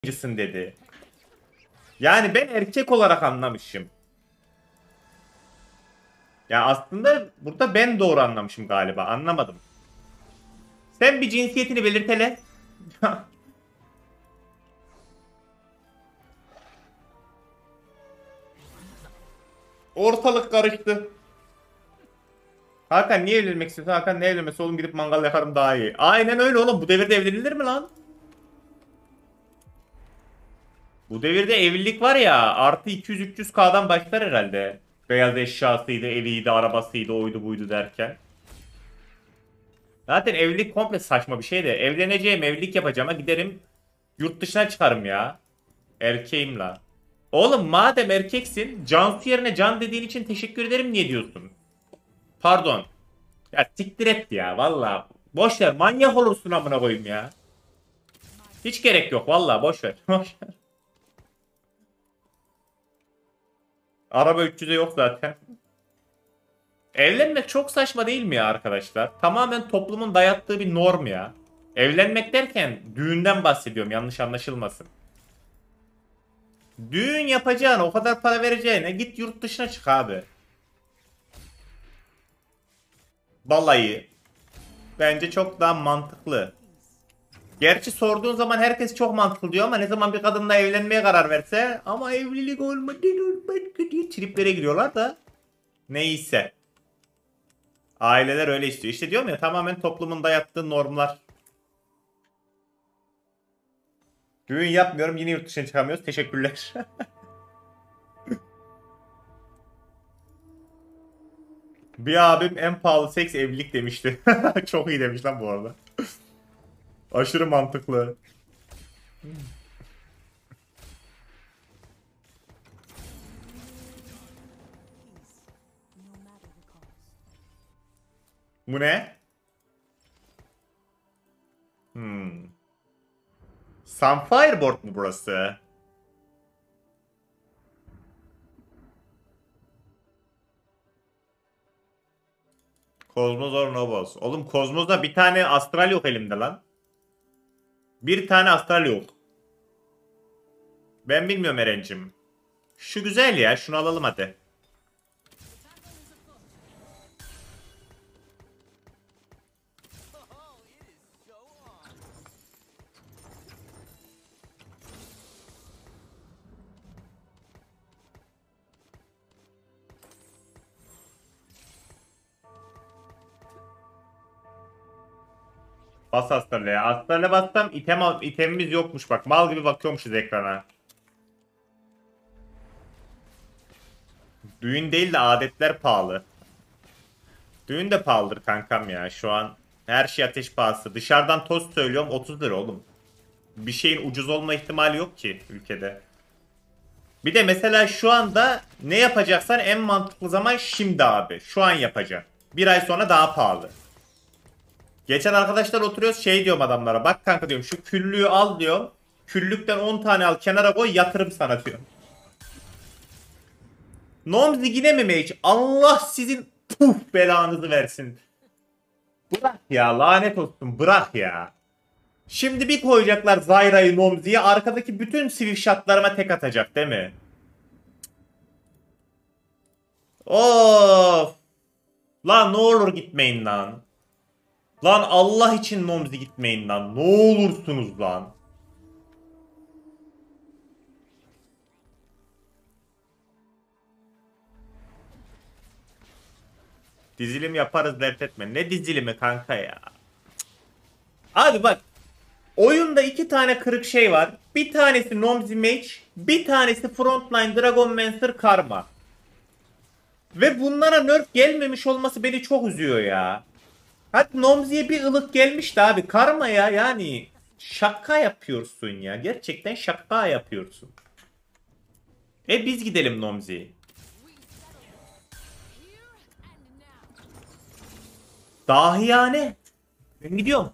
yayıncısın dedi. Yani ben erkek olarak anlamışım. Ya aslında burada ben doğru anlamışım galiba. Anlamadım. Sen bir cinsiyetini belirtele. Ortalık karıştı. Hakan niye evlenmek istiyorsun? Hakan ne evlenmesi oğlum, gidip mangal yakarım daha iyi. Aynen öyle oğlum. Bu devirde evlenilir mi lan? Bu devirde evlilik var ya, artı 200-300K'dan başlar herhalde. Beyaz eşyasıydı, eviydi, arabasıydı, oydu buydu derken. Zaten evlilik komple saçma bir şey de. Evleneceğim, evlilik yapacağıma giderim yurt dışına çıkarım ya. Erkeğim la. Oğlum madem erkeksin, Cansu yerine Can dediğin için teşekkür ederim niye diyorsun? Pardon. Ya siktir et ya valla. Boş ver, manyak olursun amına koyayım ya. Hiç gerek yok valla, boş ver. Boş ver. Araba 300'e yok zaten. Evlenmek çok saçma değil mi ya arkadaşlar? Tamamen toplumun dayattığı bir norm ya. Evlenmek derken düğünden bahsediyorum, yanlış anlaşılmasın. Düğün yapacağına, o kadar para vereceğine git yurt dışına çık abi. Balayı. Bence çok daha mantıklı. Gerçi sorduğun zaman herkes çok mantıklı diyor ama ne zaman bir kadınla evlenmeye karar verse ama evlilik olmadı diye triplere giriyorlar da neyse. Aileler öyle istiyor. İşte diyorum ya, tamamen toplumun dayattığı normlar. Düğün yapmıyorum, yine yurt dışına çıkamıyoruz. Teşekkürler. Bir abim en pahalı seks evlilik demişti. Çok iyi demiş lan bu arada. Aşırı mantıklı. Bu ne? Hmm. Sunfireboard mu burası? Kozmoz or Novos. Oğlum Kozmoz'da bir tane astral yok elimde lan. Bir tane astral yok. Ben bilmiyorum Eren'cim. Şu güzel ya. Şunu alalım hadi. Bas astrale ya. Astrale bassam itemimiz yokmuş bak. Mal gibi bakıyormuşuz ekrana. Düğün değil de adetler pahalı. Düğün de pahalıdır kankam ya. Şu an her şey ateş pahası. Dışarıdan tost söylüyorum 30 lira oğlum. Bir şeyin ucuz olma ihtimali yok ki ülkede. Bir de mesela şu anda ne yapacaksan en mantıklı zaman şimdi abi. Şu an yapacaksın. Bir ay sonra daha pahalı. Geçen arkadaşlar oturuyoruz, şey diyorum adamlara. Bak kanka diyorum, şu küllüğü al diyorum. Küllükten 10 tane al kenara koy, yatırım sana diyorum. Nomzi yine mi mage? Allah sizin puf belanızı versin. Bırak ya, lanet olsun, bırak ya. Şimdi bir koyacaklar Zyra'yı Nomzi'ye, arkadaki bütün swift shotlarıma tek atacak değil mi? Of. Lan ne olur gitmeyin lan. Lan Allah için Nomzi gitmeyin lan. Ne olursunuz lan. Dizilim yaparız, dert etme. Ne dizilimi kanka ya. Abi bak. Oyunda iki tane kırık şey var. Bir tanesi Nomzi Mage. Bir tanesi Frontline Dragonmancer Karma. Ve bunlara nerf gelmemiş olması beni çok üzüyor ya. Hadi Nomzi'ye bir ılık gelmişti abi. Karma ya, yani şaka yapıyorsun ya. Gerçekten şaka yapıyorsun. Biz gidelim Nomzi'ye. Dahiyane. Ben gidiyorum.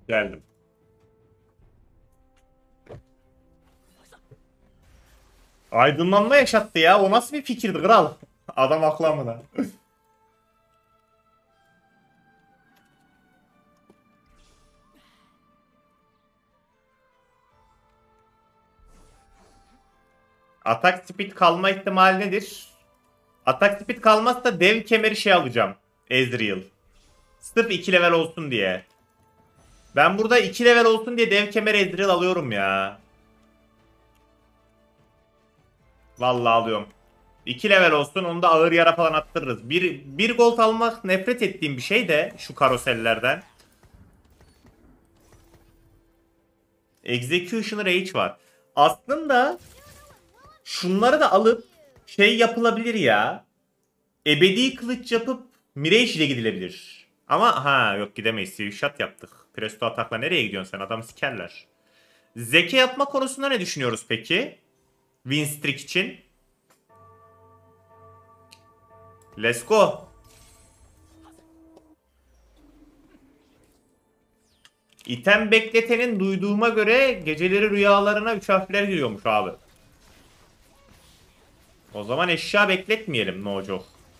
Geldim. Aydınlanma yaşattı ya. O nasıl bir fikirdi kral? Adam haklı amına. Atak speed kalma ihtimali nedir? Atak speed kalmazsa dev kemeri şey alacağım. Ezreal. Sırf 2 level olsun diye. Ben burada 2 level olsun diye dev kemeri Ezreal alıyorum ya. Vallahi alıyorum. 2 level olsun, onu da ağır yara falan attırırız. Bir gold almak nefret ettiğim bir şey de şu karosellerden. Execution Rage var. Aslında şunları da alıp şey yapılabilir ya. Ebedi kılıç yapıp Mirage ile gidilebilir. Ama yok gidemeyiz. Swift shot yaptık. Presto atakla nereye gidiyorsun sen? Adamı sikerler. Zeke yapma konusunda ne düşünüyoruz peki? Win streak için. Let's go. İtem bekletenin duyduğuma göre geceleri rüyalarına 3 harfler giriyormuş abi. O zaman eşya bekletmeyelim Nojo.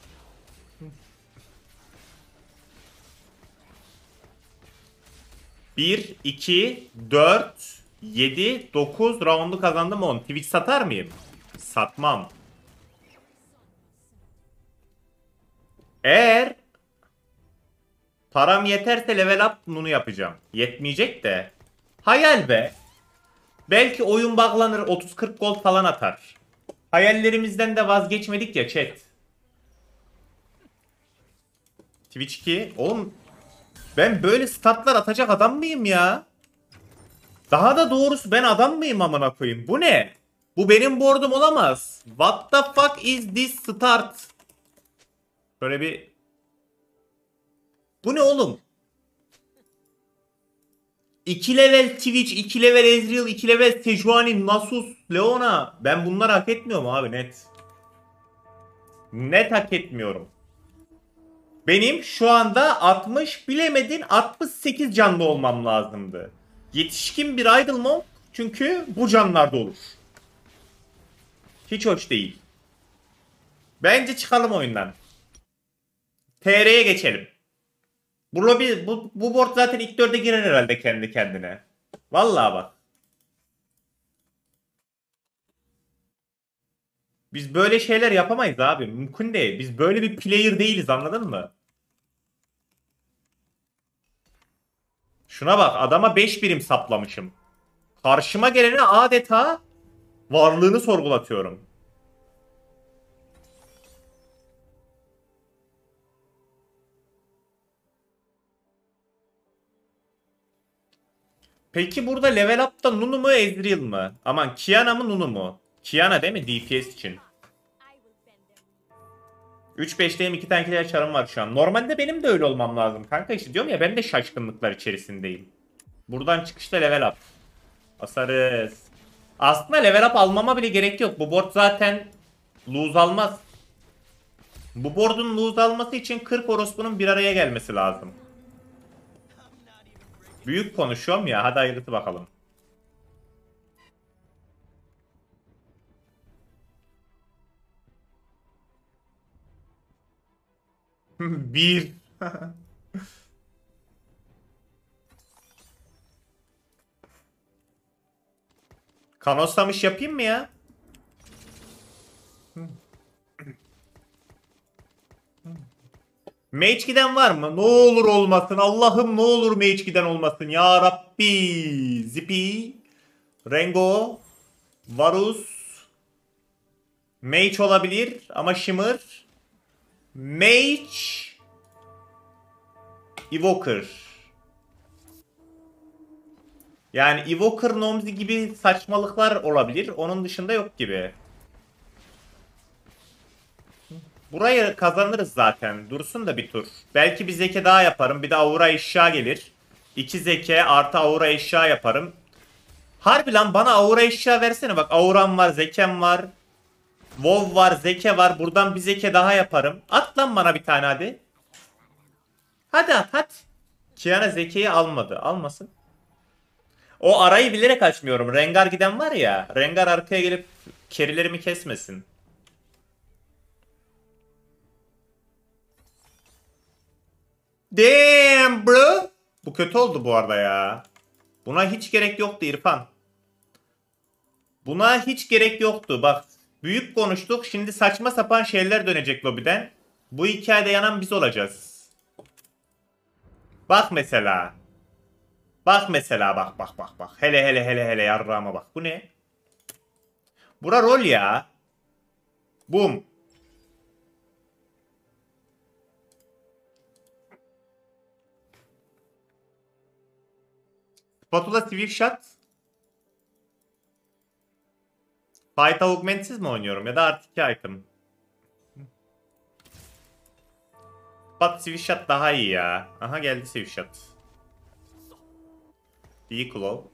Bir, 2, 4, 7, 9 roundu kazandım 10. Twitch satar mıyım? Satmam. Eğer param yeterse level up bunu yapacağım. Yetmeyecek de. Hayal be. Belki oyun bağlanır 30-40 gold falan atar. Hayallerimizden de vazgeçmedik ya chat. Twitch 2. Oğlum ben böyle statlar atacak adam mıyım ya? Daha da doğrusu ben adam mıyım amına koyayım? Bu ne? Bu benim board'um olamaz. What the fuck is this start? Böyle bir... Bu ne oğlum? 2 level Twitch, 2 level Ezreal, 2 level Sejuani, Nasus, Leona. Ben bunları hak etmiyorum abi net. Net hak etmiyorum. Benim şu anda 60 bilemedin 68 canlı olmam lazımdı. Yetişkin bir Idle Monk çünkü bu canlarda olur. Hiç hoş değil. Bence çıkalım oyundan. TR'ye geçelim. Bu lobby, bu board zaten ilk 4'e girer herhalde kendi kendine. Vallahi bak. Biz böyle şeyler yapamayız abi. Mümkün değil. Biz böyle bir player değiliz, anladın mı? Şuna bak, adama 5 birim saplamışım. Karşıma gelene adeta varlığını sorgulatıyorum. Peki burada level up'ta Nunu mu Ezreal mı? Aman Kiana mı Nunu mu? Kiana değil mi DPS için? 3-5'teyim, 2 tane kill çarım var şu an. Normalde benim de öyle olmam lazım kanka, işte diyorum ya, ben de şaşkınlıklar içerisindeyim. Buradan çıkışta level up. Basarız. Aslında level up almama bile gerek yok. Bu board zaten lose almaz. Bu board'un lose alması için 40 orospunun bir araya gelmesi lazım. Büyük konuşuyorum ya, hadi hayırlısı bakalım. Bir. Kanoslamış yapayım mı ya? Mage giden var mı? Ne olur olmasın. Allah'ım ne olur Mage giden olmasın. Ya Rabbi. Zippy. Rengo. Varus. Mage olabilir ama Shimmer. Mage. Evoker. Yani Evoker Nomzi gibi saçmalıklar olabilir. Onun dışında yok gibi. Burayı kazanırız zaten. Dursun da bir tur. Belki bir zeke daha yaparım. Bir de aura eşya gelir. 2 zeke artı aura eşya yaparım. Harbi lan, bana aura eşya versene. Bak auram var, zekem var. WoW var, zeke var. Buradan bir zeke daha yaparım. At lan bana bir tane hadi. Hadi at hadi. Kiana Zeki'yi almadı. Almasın. O arayı bilerek açmıyorum. Rengar giden var ya. Rengar arkaya gelip kerilerimi kesmesin. Damn bro. Bu kötü oldu bu arada ya. Buna hiç gerek yoktu İrfan. Buna hiç gerek yoktu. Bak büyük konuştuk. Şimdi saçma sapan şeyler dönecek lobiden. Bu hikayede yanan biz olacağız. Bak mesela. Bak mesela bak. Hele yarrağıma bak. Bu ne? Bura rol ya. Boom. Spatula Swift Shot. Fight Augment'siz mi oynuyorum ya da artı 2 item? Spat Swift Shot daha iyi ya. Aha geldi Swift Shot. İyi Claw.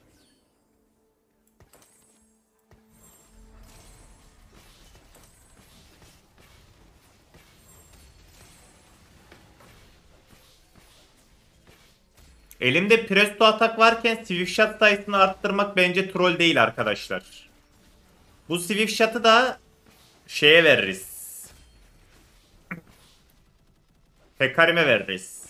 Elimde Presto atak varken Swift Shot sayısını arttırmak bence troll değil arkadaşlar. Bu Swift Shot'ı da şeye veririz. Hekarim'e veririz.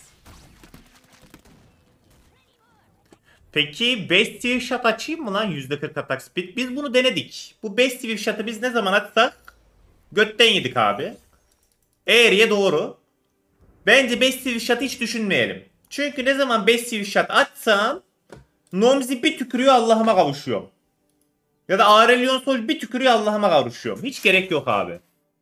Peki 5 Swift Shot açayım mı lan %40 atak speed? Biz bunu denedik. Bu 5 Swift Shot'ı biz ne zaman atsak götten yedik abi. Eğriye doğru. Bence 5 Swift Shot'ı hiç düşünmeyelim. Çünkü ne zaman 5 Swift Shot atsam Nomzi bir tükürüyor Allah'ıma kavuşuyorum. Ya da Aurelion Sol bir tükürüyor Allah'ıma kavuşuyorum. Hiç gerek yok abi.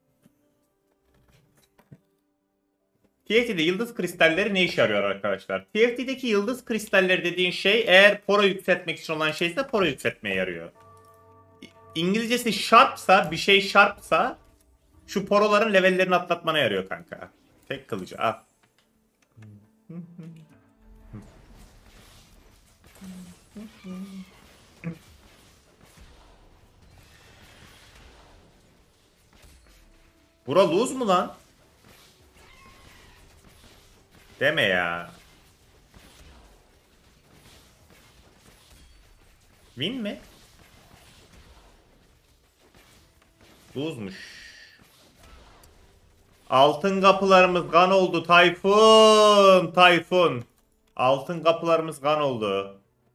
TFT'de yıldız kristalleri ne işe yarıyor arkadaşlar? TFT'deki yıldız kristalleri dediğin şey eğer poro yükseltmek için olan şeyse poro yükseltmeye yarıyor. İngilizcesi sharpsa, bir şey sharpsa şu poroların levellerini atlatmana yarıyor kanka. Tek kılıcı al. Bura lose mu lan? Deme ya. Win mi? Lose'muş. Altın kapılarımız kan oldu Tayfun. Tayfun. Altın kapılarımız kan oldu.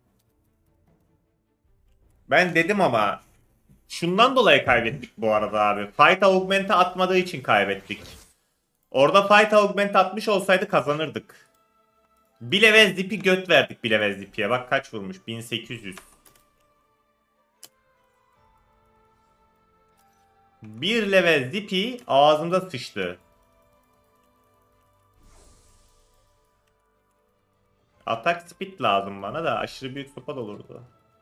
Ben dedim ama şundan dolayı kaybettik bu arada abi. Fight Augment'e atmadığı için kaybettik. Orada Fight Augment atmış olsaydı kazanırdık. Bir level zipi göt verdik bir level zipiye. Bak kaç vurmuş? 1800. Bir level zipi ağzımda sıçtı. Atak speed lazım bana da aşırı büyük sopa da olurdu.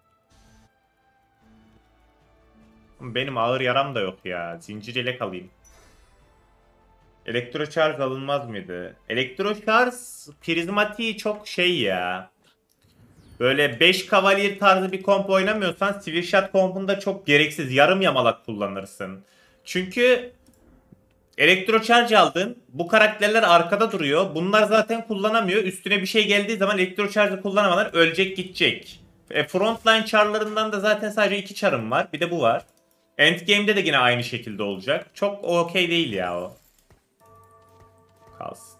Benim ağır yaram da yok ya. Zincir yelek alayım. Elektro Charge alınmaz mıydı? Elektro Charge prizmatiği çok şey ya. Böyle 5 Cavalier tarzı bir komp oynamıyorsan Swift Shot kompunda çok gereksiz yarım yamalak kullanırsın. Çünkü Elektro Charge aldın. Bu karakterler arkada duruyor. Bunlar zaten kullanamıyor. Üstüne bir şey geldiği zaman Elektro Charge'ı kullanamadan ölecek gidecek. Frontline charlarından da zaten sadece 2 charım var. Bir de bu var. Endgame'de de yine aynı şekilde olacak. Çok okey değil ya o. Kalsın.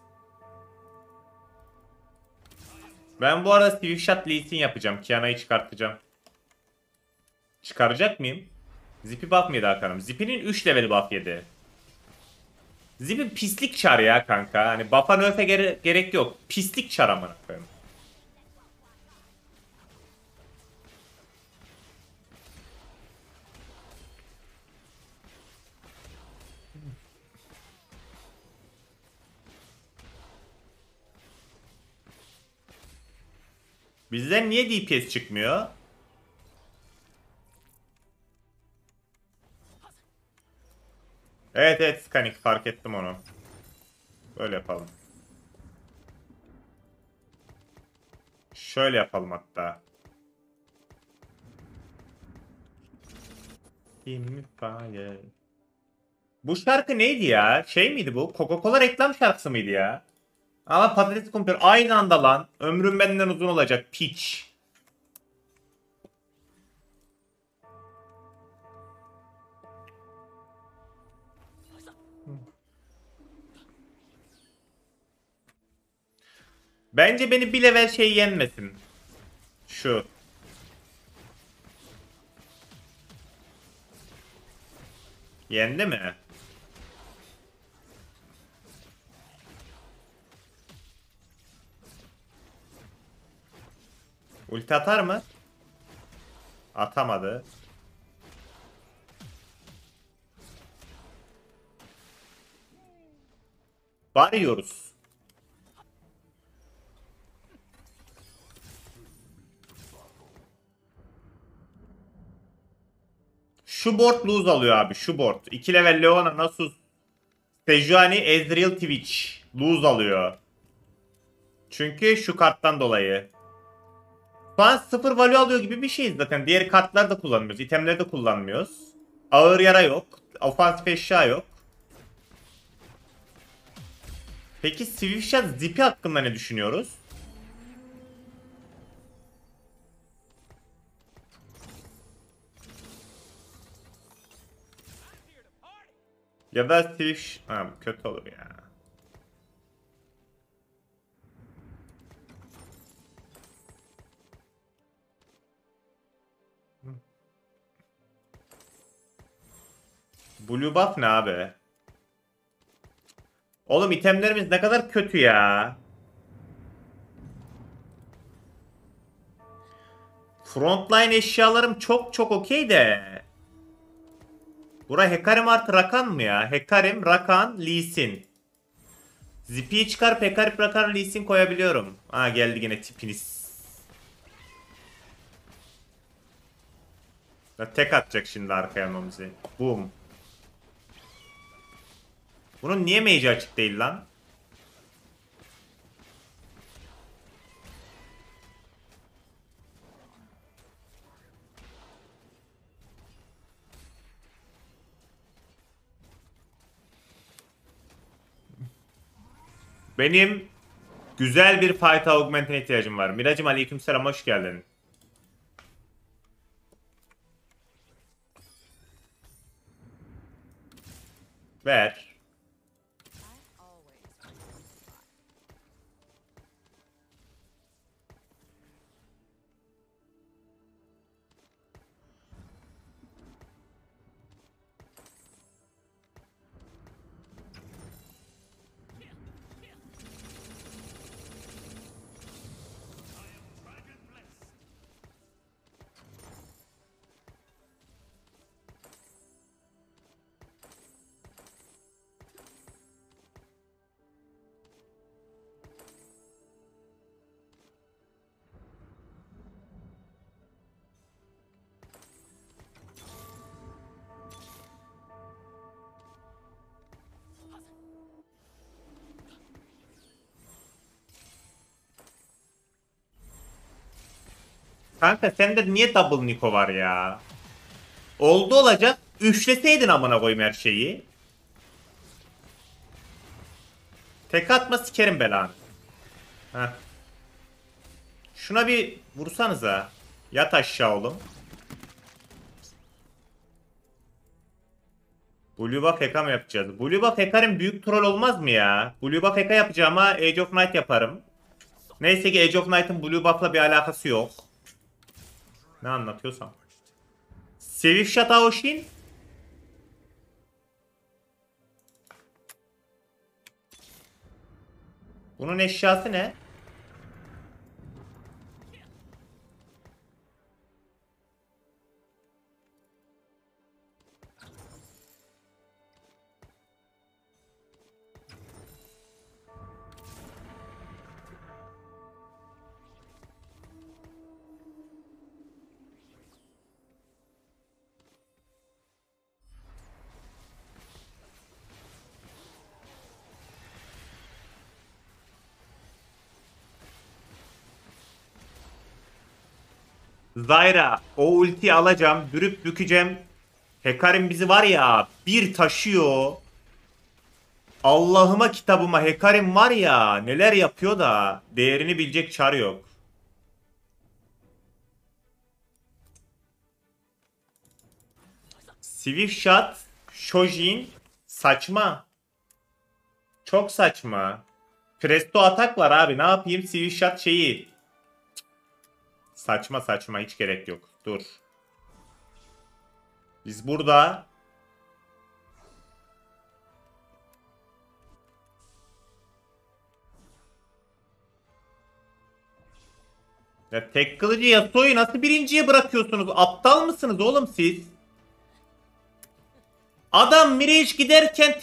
Ben bu arada Swift Shot Lee Sin yapacağım. Kiana'yı çıkartacağım. Çıkaracak mıyım? Zipi buff mıydı Hakan'ım? Zipi'nin 3 leveli buff yedi. Zipi pislik çar ya kanka. Hani buff'a nerf'e gerek yok. Pislik çar amına koyayım. Bizden niye DPS çıkmıyor? Evet evet Skanik fark ettim onu. Böyle yapalım. Şöyle yapalım hatta. Give me fire. Bu şarkı neydi ya? Şey miydi bu? Coca-Cola reklam şarkısı mıydı ya? Ama patates kumpir aynı anda lan. Ömrüm benden uzun olacak piç. Bence beni bir level şey yenmesin. Şu. Yendi mi? Ulti atar mı? Atamadı. Varıyoruz. Şu board lose alıyor abi. Şu board. 2 level Leona, Nasus, Sejuani, Ezreal, Twitch. Lose alıyor. Çünkü şu karttan dolayı. Şu an 0 value alıyor gibi bir şeyiz zaten. Diğer kartlar da kullanmıyoruz. İtemleri de kullanmıyoruz. Ağır yara yok. Ofansif eşya yok. Peki Swiftshot Zippy hakkında ne düşünüyoruz? Ya da Swift... Ha, kötü olur ya. Blue buff ne abi? Oğlum itemlerimiz ne kadar kötü ya. Frontline eşyalarım çok çok okey de. Bura Hekarim artı Rakan mı ya? Hekarim, Rakan, Lee Sin. Zippy'yi çıkarıp Hekarim, Rakan, Lee Sin koyabiliyorum. Ha geldi yine tipiniz. Ya tek atacak şimdi arkaya Nomzi. Boom. Bunun niye mage'i açık değil lan? Benim güzel bir fight augment'ine ihtiyacım var. Miracım aleykümselam, hoş geldin. Ver. Kanka sende niye double Niko var ya? Oldu olacak. Üçleseydin amına koyayım her şeyi. Tek atma sikerim belanı. Heh. Şuna bir vursanıza. Yat aşağı oğlum. Blue buff Heka mı yapacağız? Blue buff Heka'nın büyük troll olmaz mı ya? Blue buff Heka yapacağım ama Age of Night yaparım. Neyse ki Age of Night'ın Blue buff'la bir alakası yok. Ne anlatıyorsam. Swift Shot Aoshin. Bunun eşyası ne? Zyra. O ultiyi alacağım. Dürüp bükeceğim. Hekarim bizi var ya bir taşıyor. Allah'ıma kitabıma Hekarim var ya neler yapıyor da değerini bilecek çar yok. Swift Shot, Shojin saçma. Çok saçma. Presto atak var abi ne yapayım Swift Shot şeyi. Saçma saçma hiç gerek yok. Dur. Biz burada ya tek kılıcı Yasuo'yu nasıl birinciye bırakıyorsunuz? Aptal mısınız oğlum siz? Adam Mirage giderken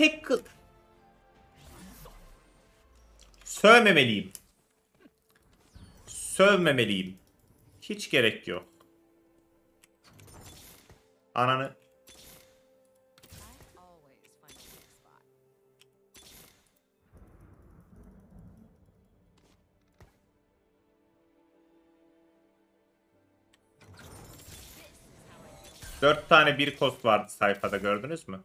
sövmemeliyim. Sövmemeliyim. Hiç gerek yok. Ananı. Dört tane bir kost vardı sayfada gördünüz mü?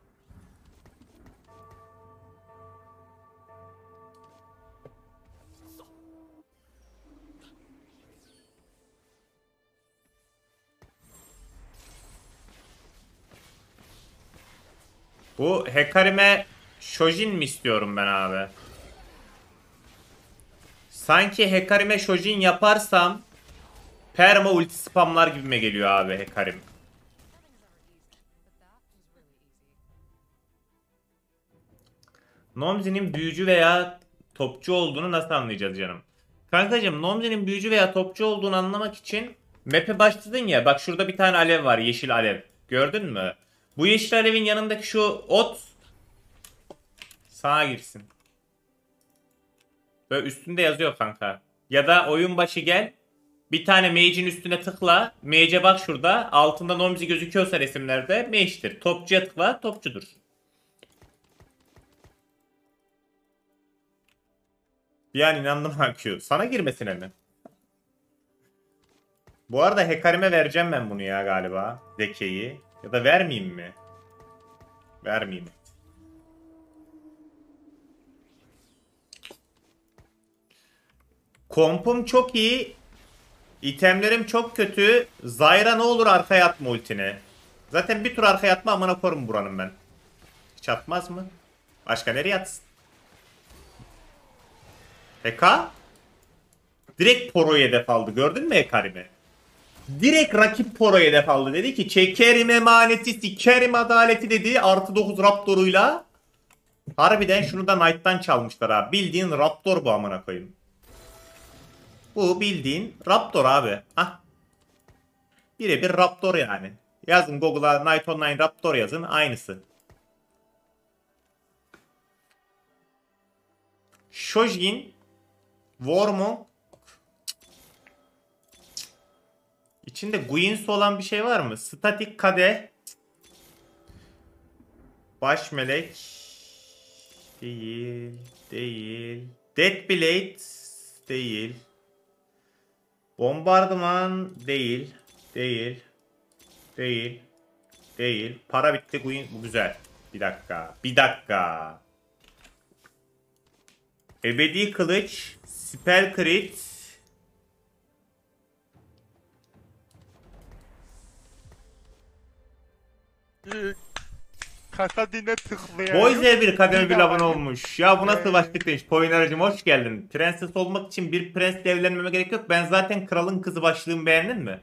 Bu Hecarim'e Shojin mi istiyorum ben abi? Sanki Hecarim'e Shojin yaparsam perma ulti spamlar gibime geliyor abi Hecarim. Nomzi'nin büyücü veya topçu olduğunu nasıl anlayacağız canım? Kankacım Nomzi'nin büyücü veya topçu olduğunu anlamak için map'e başladın ya bak şurada bir tane alev var yeşil alev. Gördün mü? Bu yeşil alevin yanındaki şu ot sağa girsin. Böyle üstünde yazıyor kanka. Ya da oyun başı gel. Bir tane mage'in üstüne tıkla. Mage'e bak şurada. Altında Nomzi gözüküyorsa resimlerde mage'tir. Topçuya tıkla topçudur. Bir an inandım Hakkı. Sana girmesine mi? Bu arada Hecarim'e vereceğim ben bunu ya galiba. Zeke'yi. Ya da vermeyeyim mi? Vermeyeyim. Kompum çok iyi. İtemlerim çok kötü. Zyra ne olur arkaya atma ultini. Zaten bir tur arkaya atma amına korum buranın ben. Hiç atmaz mı? Başka nereye atsın? Heka? Direkt Poro'ya hedef aldı. Gördün mü Hecarim'i? Direkt rakip Poro'ya hedef aldı. Dedi ki çekerim emaneti sikerim adaleti dedi. Artı 9 Raptor'uyla. Harbiden şunu da Knight'tan çalmışlar abi. Bildiğin Raptor bu amına koyayım. Bu bildiğin Raptor abi. Hah. Birebir Raptor yani. Yazın Google'a Knight Online Raptor yazın. Aynısı. Shojin Warmong İçinde Guinsoo olan bir şey var mı? Statik Kadeh Baş Melek değil. Değil. Deathblade değil. Bombardıman değil. Değil. Değil. Değil. Para bitti. Bu güzel. Bir dakika. Bir dakika. Ebedi Kılıç. Spell Crit. Kasadine tıklıyor. Boyzer bir kademe bir abone olmuş. Ya bu nasıl başlık demiş. Poyner'cim hoş geldin. Prenses olmak için bir prensle evlenmeme gerek yok. Ben zaten kralın kızı başlığımı beğendin mi?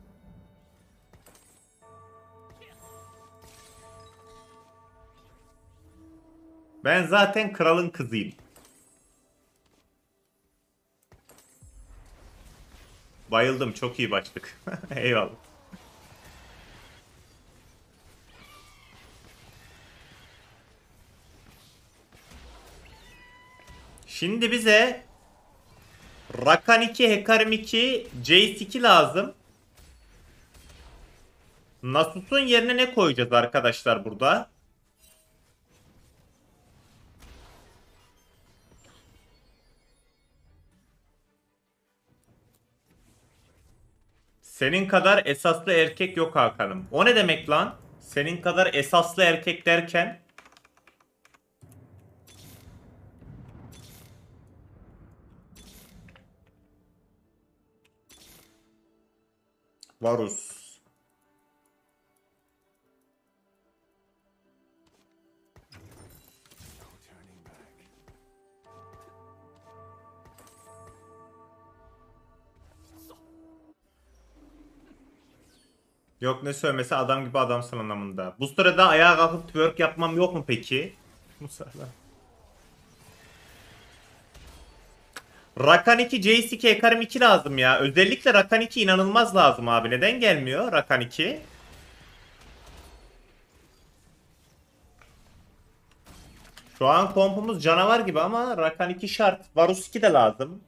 Ben zaten kralın kızıyım. Bayıldım. Çok iyi başlık. Eyvallah. Şimdi bize Rakan 2, Hecarim 2, Jace 2 lazım. Nasus'un yerine ne koyacağız arkadaşlar burada? Senin kadar esaslı erkek yok Hakan'ım. O ne demek lan? Senin kadar esaslı erkek derken? Varus. Yok ne söylemesi adam gibi adamsın anlamında. Bu sırada ayağa kalkıp twerk yapmam yok mu peki? Bu sırada. Rakan 2, J2, Ekarim 2 lazım ya. Özellikle Rakan 2 inanılmaz lazım abi. Neden gelmiyor Rakan 2? Şu an kompumuz canavar gibi ama Rakan 2 şart. Varus 2 de lazım.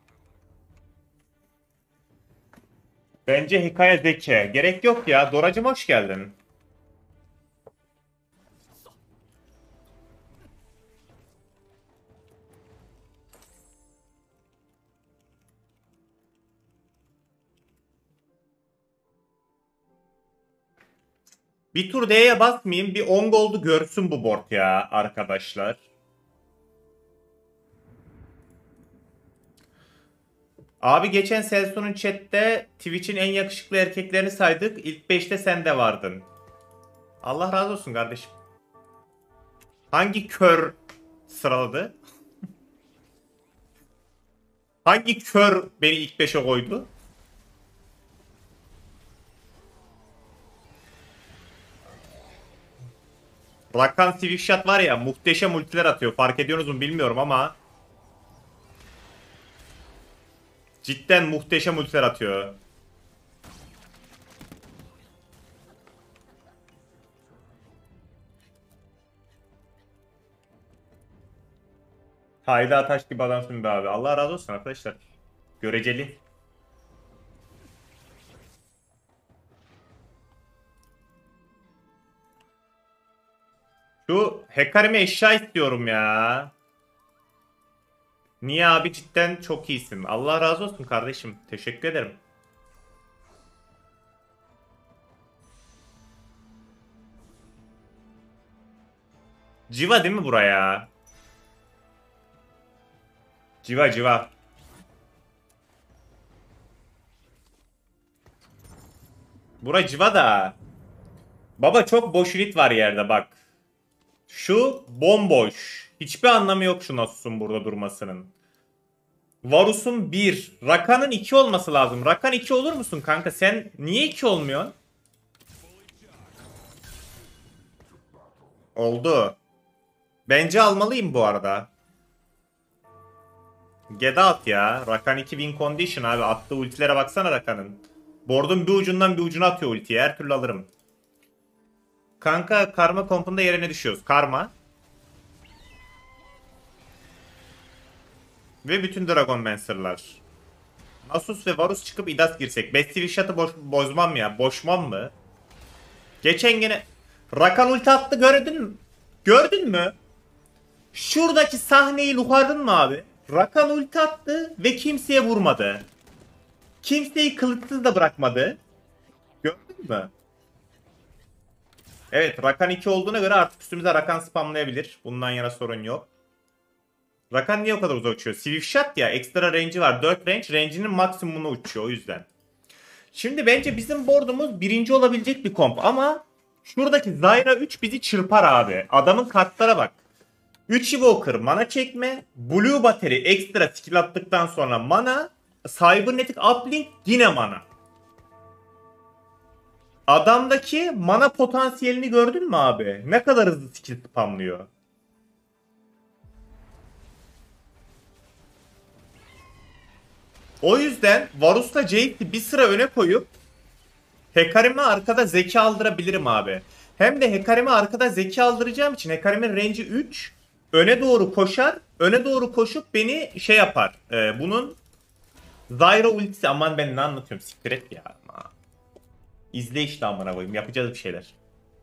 Bence hikaye zeki. Gerek yok ya. Doracım hoş geldin. Bir tur D'ye basmayayım. Bir 10 gold'u görsün bu board ya arkadaşlar. Abi geçen Selsun'un chatte Twitch'in en yakışıklı erkeklerini saydık. İlk 5'te sen de vardın. Allah razı olsun kardeşim. Hangi kör sıraladı? Hangi kör beni ilk 5'e koydu? Rakan Swift var ya muhteşem ultiler atıyor. Fark ediyorsunuz mu bilmiyorum ama cidden muhteşem ultiler atıyor. Hayda Ataş gibi adamsın be abi. Allah razı olsun arkadaşlar. Göreceli. Şu Hecarim'e eşya istiyorum ya. Niye abi cidden çok iyisin. Allah razı olsun kardeşim. Teşekkür ederim. Civa değil mi buraya? Civa civa. Bura civa da. Baba çok boş ünit var yerde bak. Şu bomboş. Hiçbir anlamı yok şu Nasus'un burada durmasının. Varus'un 1. Rakan'ın 2 olması lazım. Rakan 2 olur musun kanka? Sen niye 2 olmuyorsun? Oldu. Bence almalıyım bu arada. Get out ya. Rakan 2 win condition abi. Attığı ultilere baksana Rakan'ın. Board'un bir ucundan bir ucuna atıyor ultiyi. Her türlü alırım. Kanka karma kompunda yerine düşüyoruz. Karma. Ve bütün Dragonmancer'lar. Nasus ve Varus çıkıp Idas girsek. Best Shot'ı bozmam ya. Boşmam mı? Geçen gene Rakan ulti attı gördün mü? Gördün mü? Şuradaki sahneyi lukardın mı abi? Rakan ulti attı ve kimseye vurmadı. Kimseyi kılıçsız da bırakmadı. Gördün mü? Evet Rakan 2 olduğuna göre artık üstümüze Rakan spamlayabilir. Bundan yana sorun yok. Rakan niye o kadar uzak uçuyor? Swift Shot ya ekstra range'i var. 4 range. Range'inin maksimumunu uçuyor o yüzden. Şimdi bence bizim board'umuz birinci olabilecek bir komp ama şuradaki Zyra 3 bizi çırpar abi. Adamın kartlara bak. 3 Evoker mana çekme. Blue Battery ekstra skill attıktan sonra mana. Cybernetic Uplink yine mana. Adamdaki mana potansiyelini gördün mü abi? Ne kadar hızlı skill spamlıyor. O yüzden Varus'la Jade'i bir sıra öne koyup Hecarim'e arkada zeki aldırabilirim abi. Hem de Hecarim'e arkada zeki aldıracağım için Hecarim'in range'i 3. Öne doğru koşar. Öne doğru koşup beni şey yapar. Bunun Zyra ultisi. Aman ben ne anlatıyorum. Siktir et ya. İzle işte amına koyayım. Yapacağız bir şeyler.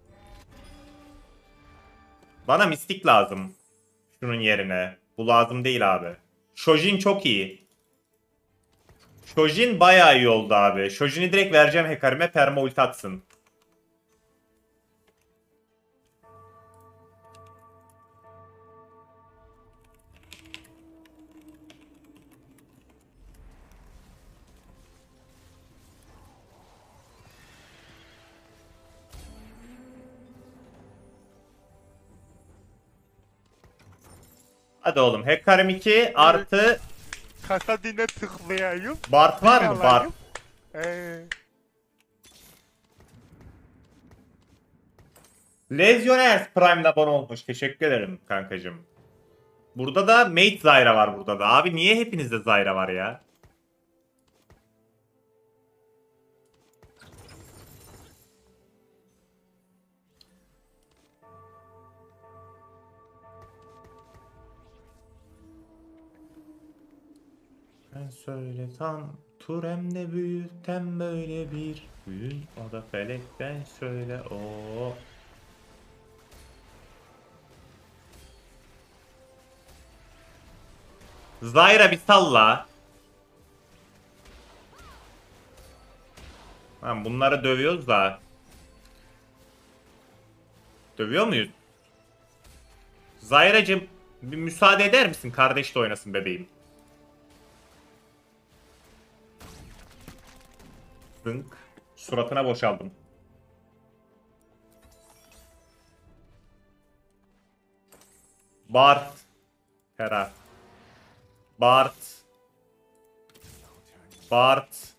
Bana mistik lazım. Şunun yerine. Bu lazım değil abi. Shojin çok iyi. Shojin bayağı iyi oldu abi. Shojin'i direkt vereceğim Hecarim'e perma ulti atsın. Hadi oğlum. Hekarim 2 artı Kasadine tıklayayım. Bart var mı? Bart. Alayım. Legionnaires Prime'da abone olmuş. Teşekkür ederim kankacım. Burada da Mate Zyra var burada da. Abi niye hepinizde Zyra var ya? Ben söyle tam Turem'de büyükten böyle bir büyük o da felekten söyle o. Zyra bir salla. Lan bunları dövüyoruz da. Dövüyor muyuz? Zyra'cığım bir müsaade eder misin? Kardeş de oynasın bebeğim. Zınk. Suratına boşaldım. Bart. Hera. Bart. Bart.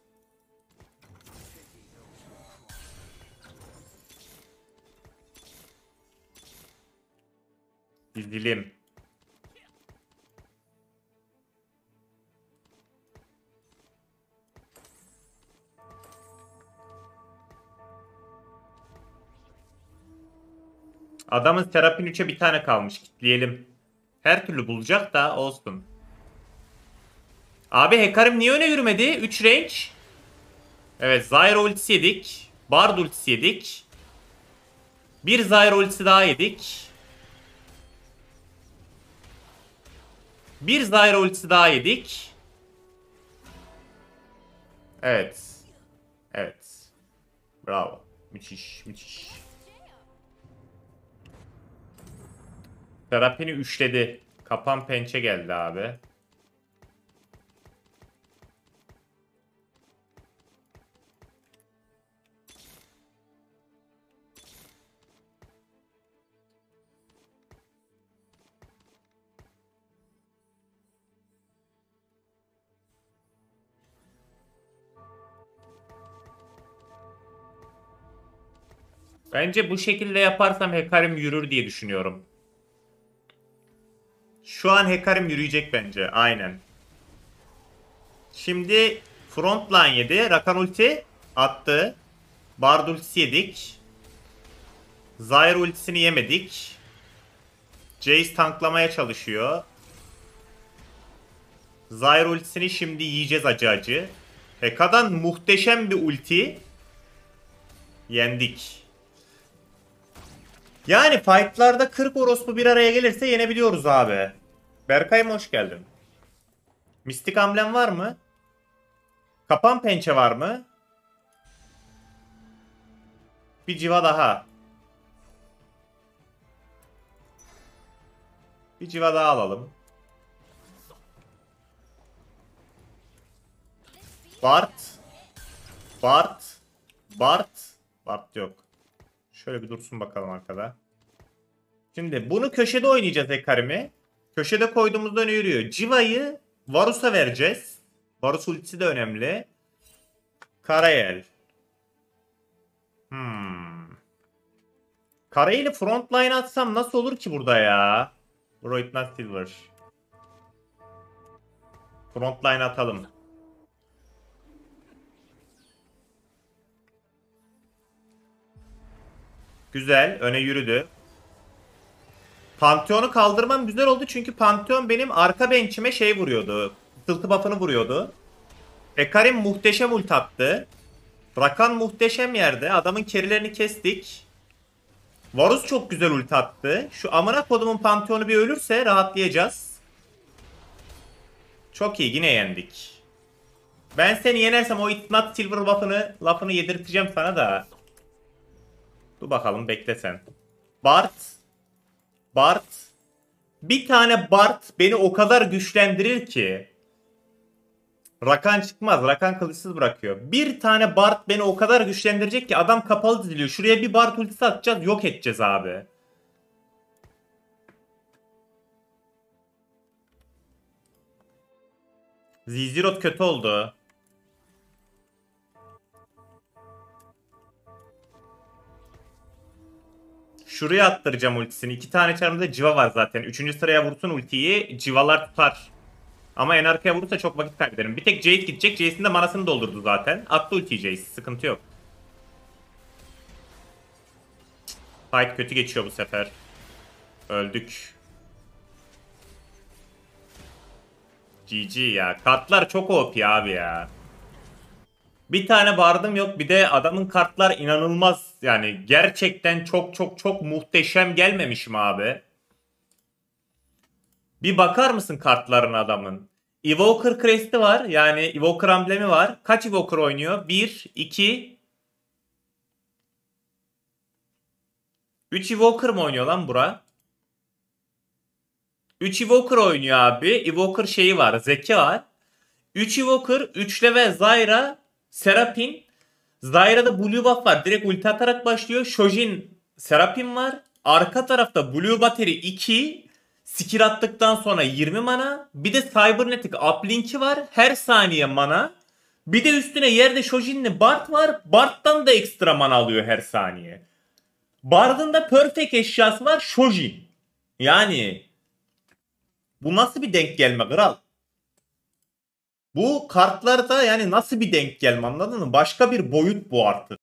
Dizilim. Adamın Serapin 3'e bir tane kalmış. Kitleyelim. Her türlü bulacak da olsun. Abi Hekarim niye öne yürümedi? 3 range. Evet Zyra ultisi yedik. Bard ultisi yedik. Bir Zyra ultisi daha yedik. Bir Zyra ultisi daha yedik. Evet. Evet. Bravo. Müthiş. Müthiş. Serapin'i üçledi. Kapan pençe geldi abi. Bence bu şekilde yaparsam Hekarim yürür diye düşünüyorum. Şu an Hekarim yürüyecek bence. Aynen. Şimdi frontline yedi. Rakan ulti attı. Bard ultisi yedik. Zyra ultisini yemedik. Jace tanklamaya çalışıyor. Zyra ultisini şimdi yiyeceğiz acı acı. Heka'dan muhteşem bir ulti. Yendik. Yani fightlarda 40 orospu bir araya gelirse yenebiliyoruz abi. Berkay'ım hoş geldin. Mistik amblem var mı? Kapan pençe var mı? Bir civa daha. Bir civa daha alalım. Bart. Bart. Bart. Bart yok. Şöyle bir dursun bakalım arkada. Şimdi bunu köşede oynayacağız Hekarim'i. Köşede koyduğumuzda öne yürüyor. Civa'yı Varus'a vereceğiz. Varus ultisi de önemli. Karayel. Karayel'i frontline atsam nasıl olur ki burada ya? Bro it not silver. Frontline atalım. Güzel. Öne yürüdü. Pantheon'u kaldırmam güzel oldu çünkü Pantheon benim arka bench'ime şey vuruyordu. Sıltı buff'ını vuruyordu. Hekarim muhteşem ult attı. Rakan muhteşem yerde. Adamın kerilerini kestik. Varus çok güzel ult attı. Şu amına kodumun Pantheon'u bir ölürse rahatlayacağız. Çok iyi yine yendik. Ben seni yenersem o It's Not Silver lafını yedirteceğim sana da. Dur bakalım bekle sen. Bart. Bart. Bir tane Bart beni o kadar güçlendirir ki. Rakan çıkmaz. Rakan kılıçsız bırakıyor. Bir tane Bart beni o kadar güçlendirecek ki adam kapalı diziliyor. Şuraya bir Bart ultisi atacağız. Yok edeceğiz abi. Zizirot kötü oldu. Şuraya attıracağım ultisini. 2 tane çarımda civa var zaten. 3. sıraya vursun ultiyi. Civalar tutar. Ama en arkaya vurursa çok vakit kaybederim. Bir tek Jade gidecek. Jace'in de manasını doldurdu zaten. Attı ultiyi Jace. Sıkıntı yok. Fight kötü geçiyor bu sefer. Öldük. GG ya. Kartlar çok OP abi ya. Bir tane bardım yok. Bir de adamın kartlar inanılmaz. Yani gerçekten çok çok çok muhteşem gelmemiş mi abi? Bir bakar mısın kartların adamın? Evoker Crest'i var. Yani Evoker amblemi var. Kaç Evoker oynuyor? 1, 2, 3 Evoker mı oynuyor lan bura? 3 Evoker oynuyor abi. Evoker şeyi var. Zeki var. 3 Evoker, 3 level Zyra, Serapin. Zyra'da Blue buff var. Direkt ulti atarak başlıyor. Shojin, Serapin var. Arka tarafta Blue Battery 2. Skill attıktan sonra 20 mana. Bir de Cybernetic uplink'i var. Her saniye mana. Bir de üstüne yerde Shojin'li Bard var. Bard'dan da ekstra mana alıyor her saniye. Bard'ın da Perfect eşyası var. Shojin. Yani bu nasıl bir denk gelme kral? Bu kartlarda yani nasıl bir denk gelme, anladın mı? Başka bir boyut bu artık.